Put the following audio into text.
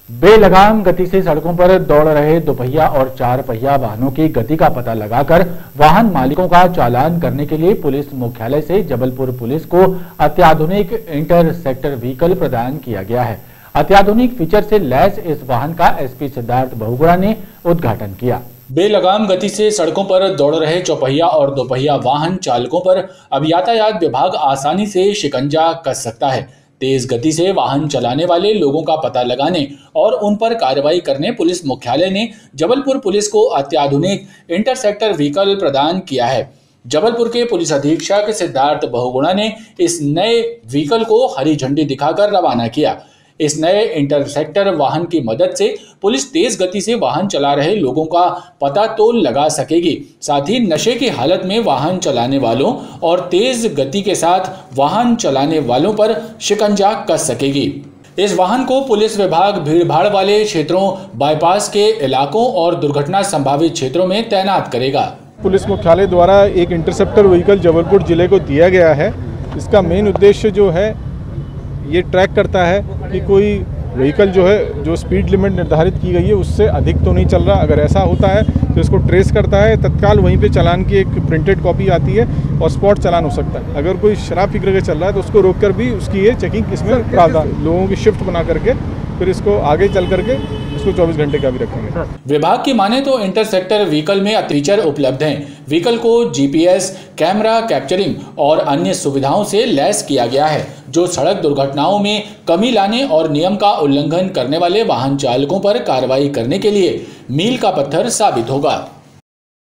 बेलगाम गति से सड़कों पर दौड़ रहे दोपहिया और चार पहिया वाहनों की गति का पता लगाकर वाहन मालिकों का चालान करने के लिए पुलिस मुख्यालय से जबलपुर पुलिस को अत्याधुनिक इंटरसेप्टर व्हीकल प्रदान किया गया है। अत्याधुनिक फीचर से लैस इस वाहन का एसपी सिद्धार्थ बहुगुणा ने उद्घाटन किया। बेलगाम गति से सड़कों पर दौड़ रहे चौपहिया और दोपहिया वाहन चालकों पर अब यातायात विभाग आसानी से शिकंजा कस सकता है। तेज गति से वाहन चलाने वाले लोगों का पता लगाने और उन पर कार्रवाई करने पुलिस मुख्यालय ने जबलपुर पुलिस को अत्याधुनिक इंटरसेप्टर व्हीकल प्रदान किया है। जबलपुर के पुलिस अधीक्षक सिद्धार्थ बहुगुणा ने इस नए व्हीकल को हरी झंडी दिखाकर रवाना किया। इस नए इंटरसेप्टर वाहन की मदद से पुलिस तेज गति से वाहन चला रहे लोगों का पता तो लगा सकेगी, साथ ही नशे की हालत में वाहन चलाने वालों और तेज गति के साथ वाहन चलाने वालों पर शिकंजा कस सकेगी। इस वाहन को पुलिस विभाग भीड़भाड़ वाले क्षेत्रों, बाईपास के इलाकों और दुर्घटना संभावित क्षेत्रों में तैनात करेगा। पुलिस मुख्यालय द्वारा एक इंटरसेप्टर व्हीकल जबलपुर जिले को दिया गया है। इसका मेन उद्देश्य जो है ये ट्रैक करता है कि कोई व्हीकल जो है जो स्पीड लिमिट निर्धारित की गई है उससे अधिक तो नहीं चल रहा। अगर ऐसा होता है तो इसको ट्रेस करता है, तत्काल वहीं पे चालान की एक प्रिंटेड कॉपी आती है और स्पॉट चालान हो सकता है। अगर कोई शराब पी करके चल रहा है तो उसको रोककर भी उसकी ये चेकिंग इसमें प्रावधान, लोगों की शिफ्ट बना करके फिर इसको आगे चल करके इसको 24 घंटे का भी रखेंगे। विभाग की माने तो इंटरसेप्टर व्हीकल में फीचर उपलब्ध हैं। व्हीकल को जीपीएस, कैमरा कैप्चरिंग और अन्य सुविधाओं से लैस किया गया है, जो सड़क दुर्घटनाओं में कमी लाने और नियम का उल्लंघन करने वाले वाहन चालकों पर कार्रवाई करने के लिए मील का पत्थर साबित होगा।